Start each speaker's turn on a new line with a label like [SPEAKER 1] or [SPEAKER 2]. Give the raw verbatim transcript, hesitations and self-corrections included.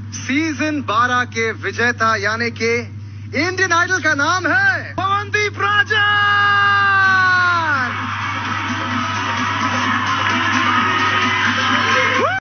[SPEAKER 1] Season बारह के विजेता यानी कि इंडियन आइडल का नाम है पवनदीप राजा।